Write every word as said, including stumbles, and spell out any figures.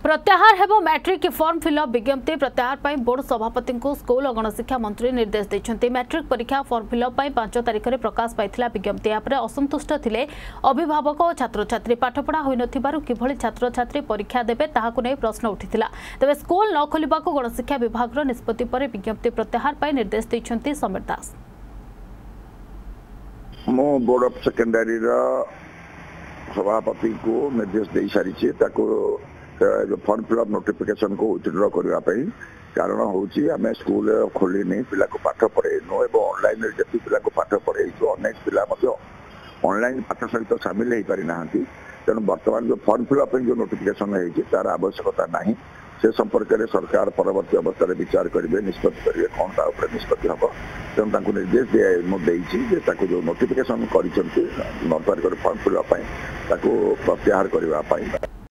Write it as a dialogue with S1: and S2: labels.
S1: प्रत्याहार हेबो matric form fill up विज्ञप्ति प्रत्याहार पर बोर्ड सभापति को स्कूल और गणशिक्षा मंत्री निर्देश देते। मैट्रिक परीक्षा फॉर्म फिलअप पांच तारिख में प्रकाश पाई विज्ञप्ति यापर असंतुष्ट थिले अभिभावक और छात्र छात्री पाठपढ़ा होई नथिबारु किभଳି छात्र छात्री परीक्षा देबे ताहाकु नै प्रश्न उठिथिला। तबे स्कूल न खोलिबाकु गणशिक्षा विभाग निष्पत्ति पर विज्ञप्ति प्रत्याहार पर निर्देश देते समीर दास।
S2: मो बोर्ड ऑफ सेकेंडरी सभापति को निर्देश दे सारी जो फॉर्म फिलअप नोटिफिकेशन को विथड्रॉ करने कारण हूँ आम स्कूल खोली नहीं पिला को पाठ पढ़ेनु और ऑनलाइन जी पिला को पाठ पढ़ेचु अनेक पिला ऑनलाइन पाठ सहित सामिल हो पारि ना तेणु बर्तमान जो फॉर्म फिलअप जो नोटिफिकेशन है तार आवश्यकता ना से संपर्क में सरकार परवर्ती अवस्था विचार करेंगे निष्पत्ति करेंगे कौन ता निष्पत्ति हम तेणु निर्देश मुझे जो नोटिफिकेशन कर नौ तारिख फॉर्म फिलअप प्रत्याहार करने।